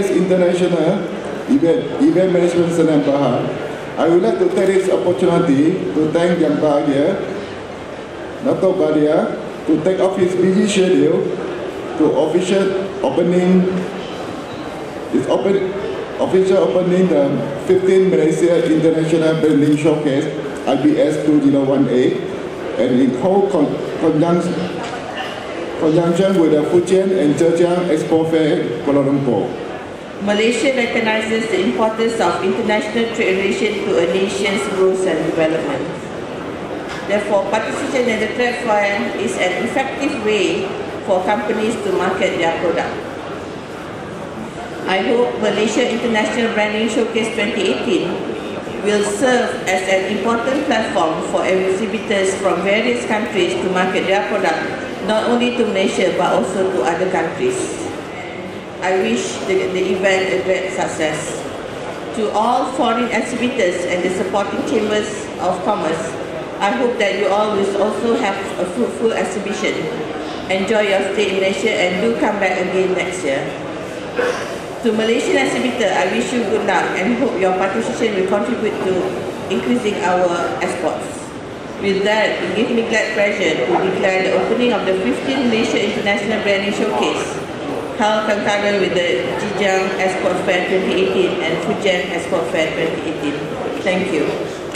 Showcase International Event Management Senam Bahar, I would like to take this opportunity to thank Yang Bahagia, Dato' Badia, to take off his busy schedule to official opening the 15th Malaysia International Branding Showcase IBS 2018, and in conjunction with the Fujian and Zhejiang Expo Fair, Kuala Lumpur. Malaysia recognizes the importance of international trade relations to a nation's growth and development. Therefore, participation in the trade fair is an effective way for companies to market their product. I hope Malaysia International Branding Showcase 2018 will serve as an important platform for exhibitors from various countries to market their product, not only to Malaysia but also to other countries. I wish the event a great success. To all foreign exhibitors and the supporting chambers of commerce, I hope that you all will also have a fruitful exhibition. Enjoy your stay in Malaysia and do come back again next year. To Malaysian exhibitor, I wish you good luck and hope your participation will contribute to increasing our exports. With that, it gives me great pleasure to declare the opening of the 15th Malaysia International Branding Showcase, held concurrent with the Zhejiang Export Fair 2018 and Fujian Export Fair 2018. Thank you.